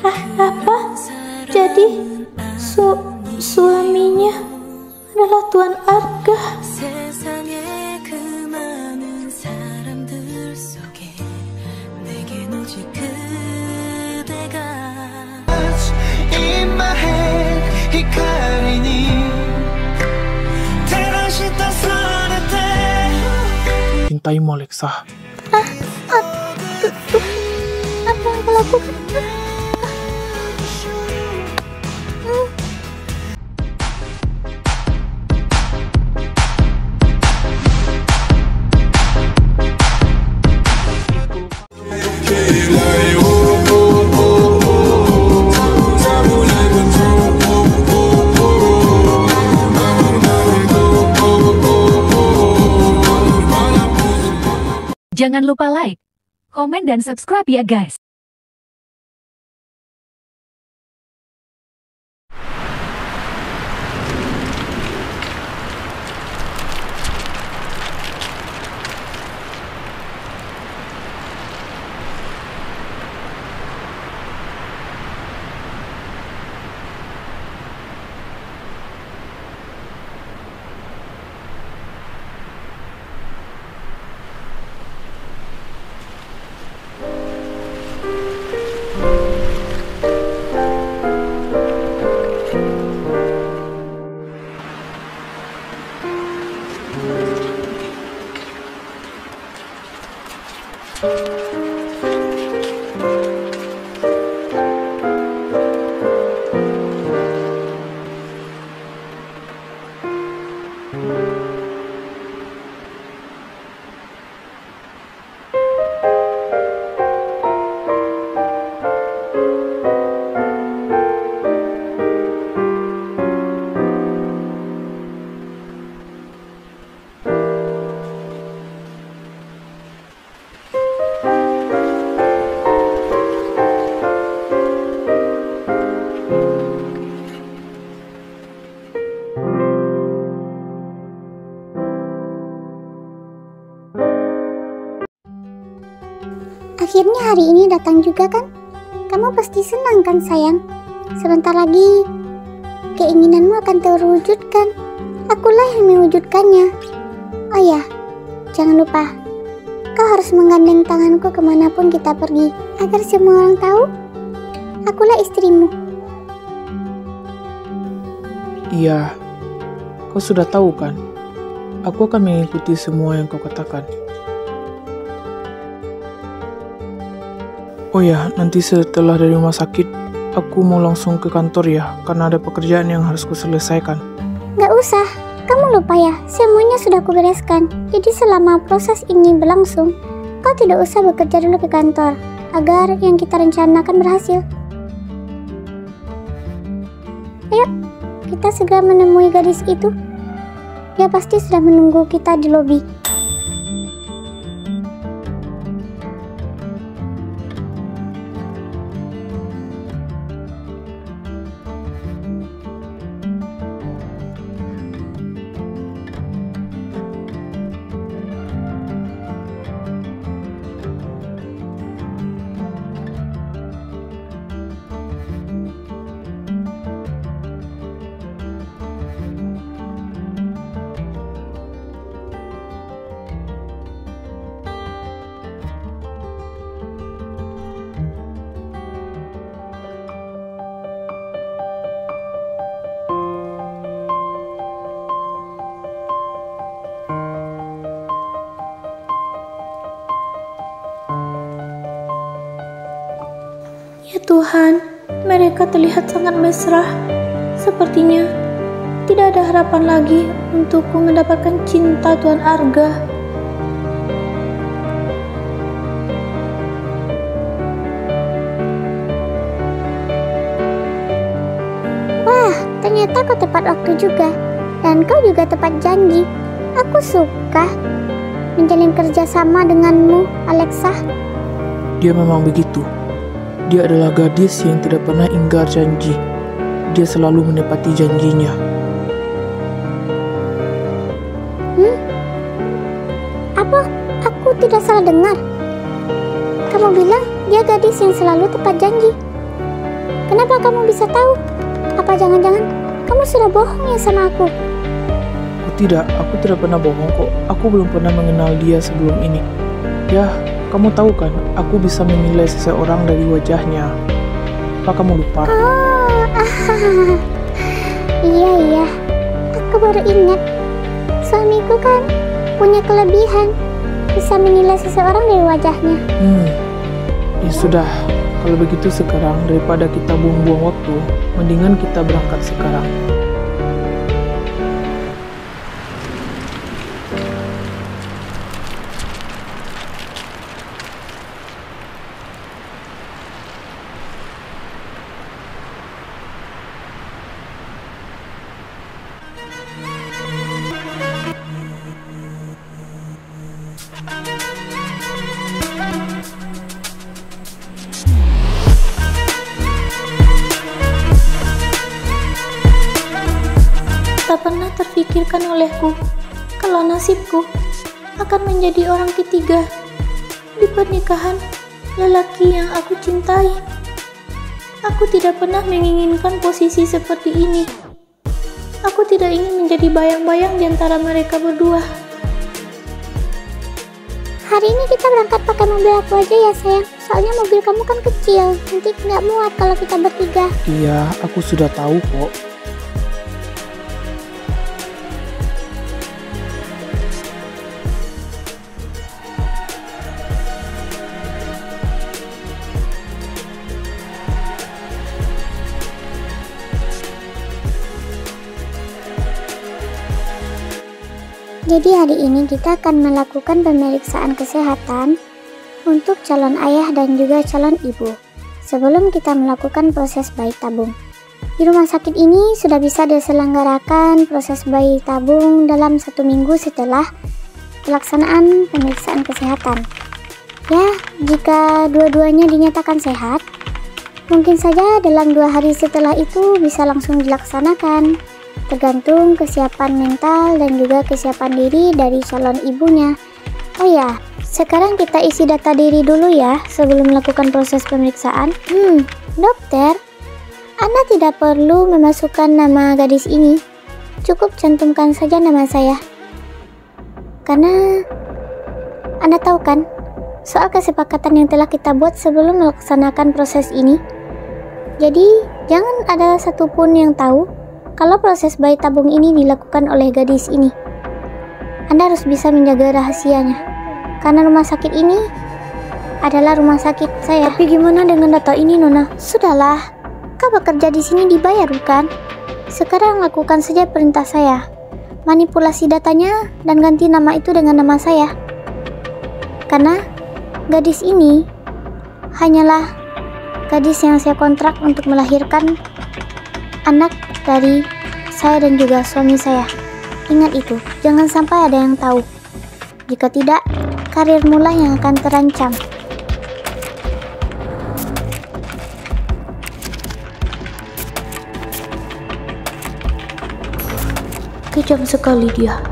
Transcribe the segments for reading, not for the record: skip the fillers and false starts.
Apa? Jadi suaminya adalah Tuan Arga. Cintaimu, Alexa. Apa yang kau lakukan? Jangan lupa like, komen, dan subscribe ya guys. Akhirnya hari ini datang juga kan? Kamu pasti senang kan sayang? Sebentar lagi keinginanmu akan terwujudkan. Akulah yang mewujudkannya. Oh ya, jangan lupa, kau harus menggandeng tanganku kemanapun kita pergi, agar semua orang tahu akulah istrimu. Iya, kau sudah tahu kan? Aku akan mengikuti semua yang kau katakan. Oh ya, nanti setelah dari rumah sakit, aku mau langsung ke kantor ya, karena ada pekerjaan yang harus kuselesaikan. Gak usah, kamu lupa ya, semuanya sudah kubereskan. Jadi selama proses ini berlangsung, kau tidak usah bekerja dulu ke kantor, agar yang kita rencanakan berhasil. Ayo, kita segera menemui gadis itu. Dia pasti sudah menunggu kita di lobi. Ya Tuhan, mereka terlihat sangat mesra. Sepertinya tidak ada harapan lagi untukku mendapatkan cinta Tuan Arga. Wah, ternyata kau tepat waktu juga. Dan kau juga tepat janji. Aku suka menjalin kerjasama denganmu, Alexa. Dia memang begitu. Dia adalah gadis yang tidak pernah ingkar janji. Dia selalu menepati janjinya. Apa? Aku tidak salah dengar. Kamu bilang dia gadis yang selalu tepat janji. Kenapa kamu bisa tahu? Apa jangan-jangan kamu sudah bohong ya sama aku? Oh tidak, aku tidak pernah bohong kok. Aku belum pernah mengenal dia sebelum ini. Ya, kamu tahu kan, aku bisa menilai seseorang dari wajahnya. Apa kamu lupa? Oh, iya. Aku baru ingat. Suamiku kan punya kelebihan, bisa menilai seseorang dari wajahnya. Ya sudah, kalau begitu sekarang daripada kita buang-buang waktu, mendingan kita berangkat sekarang. Tak pernah terfikirkan olehku kalau nasibku akan menjadi orang ketiga di pernikahan lelaki yang aku cintai. Aku tidak pernah menginginkan posisi seperti ini. Aku tidak ingin menjadi bayang-bayang di antara mereka berdua. Hari ini kita berangkat pakai mobil aku aja ya sayang. Soalnya mobil kamu kan kecil, nanti nggak muat kalau kita bertiga. Iya, aku sudah tahu kok. Jadi hari ini kita akan melakukan pemeriksaan kesehatan untuk calon ayah dan juga calon ibu sebelum kita melakukan proses bayi tabung. Di rumah sakit ini sudah bisa diselenggarakan proses bayi tabung dalam 1 minggu setelah pelaksanaan pemeriksaan kesehatan. Ya, jika dua-duanya dinyatakan sehat, mungkin saja dalam 2 hari setelah itu bisa langsung dilaksanakan. Tergantung kesiapan mental dan juga kesiapan diri dari calon ibunya. Oh ya, sekarang kita isi data diri dulu ya sebelum melakukan proses pemeriksaan. Dokter, Anda tidak perlu memasukkan nama gadis ini. Cukup cantumkan saja nama saya. Karena Anda tahu kan, soal kesepakatan yang telah kita buat sebelum melaksanakan proses ini. Jadi, jangan ada satupun yang tahu kalau proses bayi tabung ini dilakukan oleh gadis ini. Anda harus bisa menjaga rahasianya, karena rumah sakit ini adalah rumah sakit saya. Tapi gimana dengan data ini, Nona? Sudahlah, kau bekerja di sini dibayar bukan? Sekarang lakukan saja perintah saya. Manipulasi datanya dan ganti nama itu dengan nama saya. Karena gadis ini hanyalah gadis yang saya kontrak untuk melahirkan anak dari saya dan juga suami saya. Ingat itu, jangan sampai ada yang tahu. Jika tidak, karirmu lah yang akan terancam. Kejam sekali dia.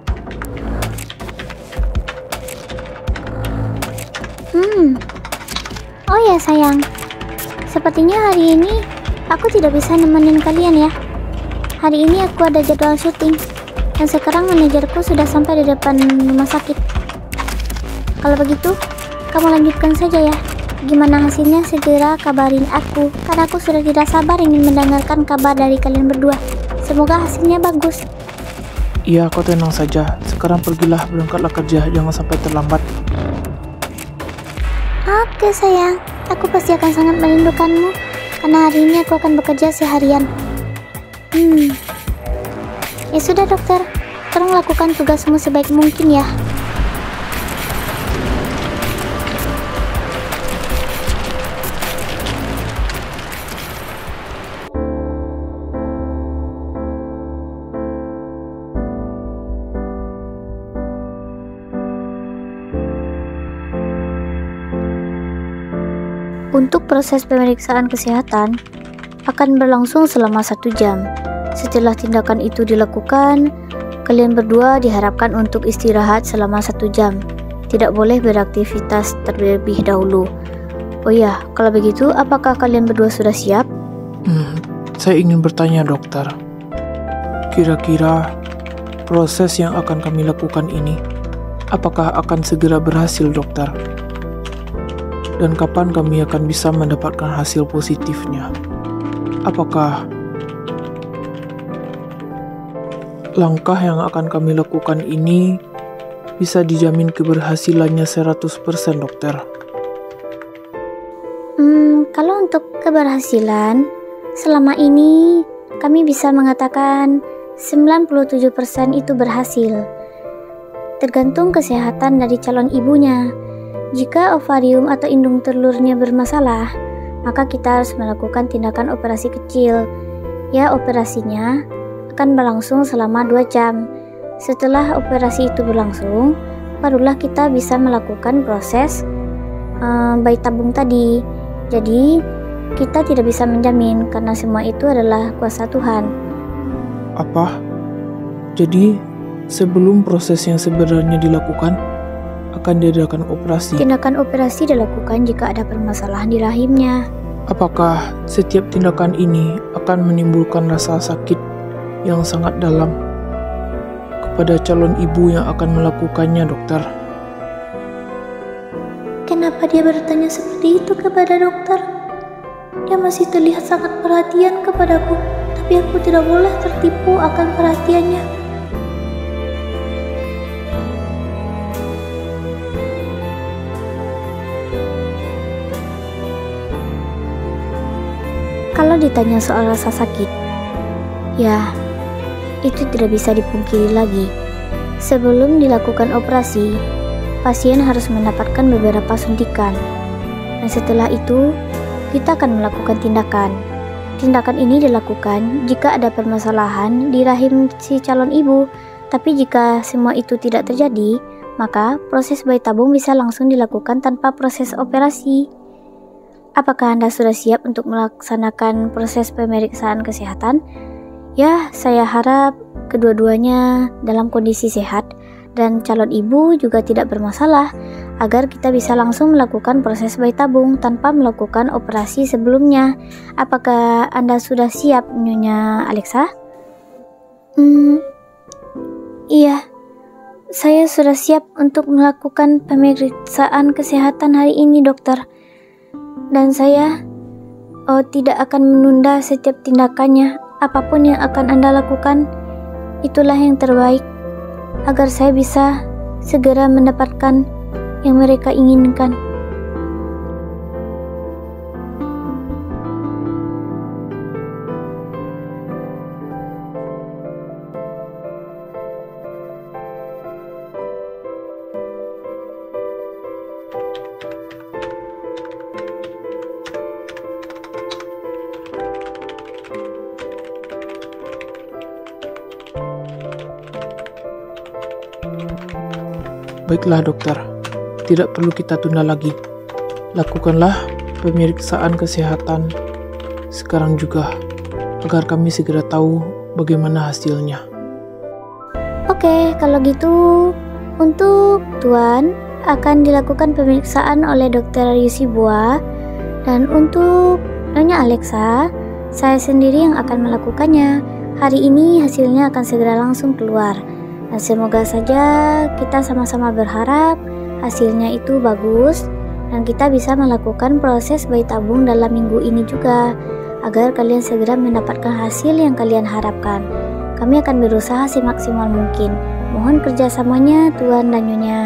Oh ya sayang, sepertinya hari ini aku tidak bisa nemenin kalian ya. Hari ini aku ada jadwal syuting, dan sekarang manajerku sudah sampai di depan rumah sakit. Kalau begitu, kamu lanjutkan saja ya. Gimana hasilnya segera kabarin aku, karena aku sudah tidak sabar ingin mendengarkan kabar dari kalian berdua. Semoga hasilnya bagus. Iya, kau tenang saja. Sekarang pergilah, berangkatlah kerja, jangan sampai terlambat. Oke sayang, aku pasti akan sangat merindukanmu, karena hari ini aku akan bekerja seharian. Ya sudah dokter, tolong lakukan tugasmu sebaik mungkin ya. Untuk proses pemeriksaan kesehatan akan berlangsung selama 1 jam. Setelah tindakan itu dilakukan, kalian berdua diharapkan untuk istirahat selama 1 jam. Tidak boleh beraktivitas terlebih dahulu. Oh ya, kalau begitu apakah kalian berdua sudah siap? Saya ingin bertanya, dokter. Kira-kira proses yang akan kami lakukan ini, apakah akan segera berhasil, dokter? Dan kapan kami akan bisa mendapatkan hasil positifnya? Apakah langkah yang akan kami lakukan ini bisa dijamin keberhasilannya 100%, dokter? Kalau untuk keberhasilan, selama ini kami bisa mengatakan 97% itu berhasil. Tergantung kesehatan dari calon ibunya. Jika ovarium atau indung telurnya bermasalah, maka kita harus melakukan tindakan operasi kecil. Ya, operasinya akan berlangsung selama 2 jam. Setelah operasi itu berlangsung, barulah kita bisa melakukan proses bayi tabung tadi. Jadi, kita tidak bisa menjamin karena semua itu adalah kuasa Tuhan. Apa? Jadi, sebelum proses yang sebenarnya dilakukan, akan diadakan operasi? Tindakan operasi dilakukan jika ada permasalahan di rahimnya. Apakah setiap tindakan ini akan menimbulkan rasa sakit yang sangat dalam kepada calon ibu yang akan melakukannya, dokter? Kenapa dia bertanya seperti itu kepada dokter? Dia masih terlihat sangat perhatian kepadaku, tapi aku tidak boleh tertipu akan perhatiannya. Kalau ditanya soal rasa sakit, ya, itu tidak bisa dipungkiri lagi. Sebelum dilakukan operasi, pasien harus mendapatkan beberapa suntikan. Dan setelah itu, kita akan melakukan tindakan. Tindakan ini dilakukan jika ada permasalahan di rahim si calon ibu. Tapi jika semua itu tidak terjadi, maka proses bayi tabung bisa langsung dilakukan tanpa proses operasi. Apakah Anda sudah siap untuk melaksanakan proses pemeriksaan kesehatan? Ya, saya harap kedua-duanya dalam kondisi sehat dan calon ibu juga tidak bermasalah agar kita bisa langsung melakukan proses bayi tabung tanpa melakukan operasi sebelumnya. Apakah Anda sudah siap, Nyonya Alexa? Iya, saya sudah siap untuk melakukan pemeriksaan kesehatan hari ini, dokter. Dan saya tidak akan menunda setiap tindakannya. Apapun yang akan Anda lakukan, itulah yang terbaik agar saya bisa segera mendapatkan yang mereka inginkan. Baiklah, dokter. Tidak perlu kita tunda lagi. Lakukanlah pemeriksaan kesehatan sekarang juga, agar kami segera tahu bagaimana hasilnya. Oke, kalau gitu untuk Tuan akan dilakukan pemeriksaan oleh Dr. Yusibua, dan untuk Nyonya Alexa, saya sendiri yang akan melakukannya. Hari ini hasilnya akan segera langsung keluar. Dan semoga saja kita sama-sama berharap hasilnya itu bagus dan kita bisa melakukan proses bayi tabung dalam minggu ini juga agar kalian segera mendapatkan hasil yang kalian harapkan. Kami akan berusaha semaksimal mungkin. Mohon kerjasamanya Tuan dan Nyonya.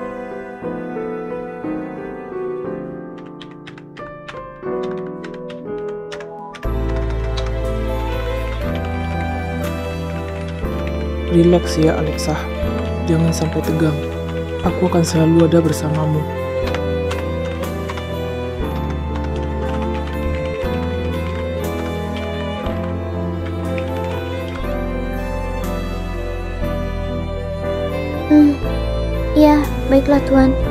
Rileks ya, Alexa. Jangan sampai tegang. Aku akan selalu ada bersamamu. Ya, baiklah Tuan.